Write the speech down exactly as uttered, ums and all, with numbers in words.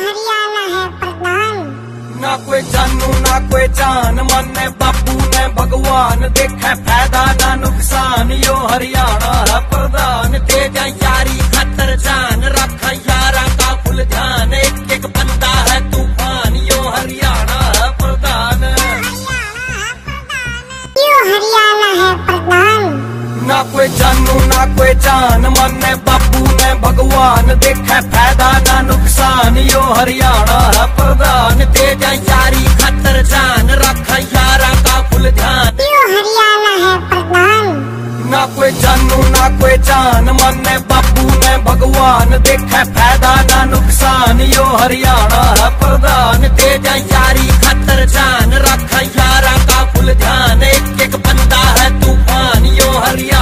हरियाणा है प्रधान। ना कोई जानू ना कोई जान, माने बापू ने भगवान, देखे फायदा ना नुकसान, यो हरियाणा है प्रधान। तेज यारी खतर जान, रख यारा का फुल ध्यान, एक एक बंदा है तूफान, यो हरियाणा है प्रधान। यो हरियाणा है प्रधान। ना कोई जानू ना कोई जान, माने बापू ने भगवान, देखे फायदा ना नुकसान, यो हरियाणा है प्रधान। तेज यारी खतर जान, रख यारा का फुल ध्यान, यो हरियाणा है प्रधान। ना कोई जानू ना कोई जान, माने बापू ने भगवान, देखे फायदा ना नुकसान, यो हरियाणा है प्रधान। तेज यारी खतर जान, रख यारा का फुल ध्यान, एक एक बंदा है तूफान, यो हरियाणा।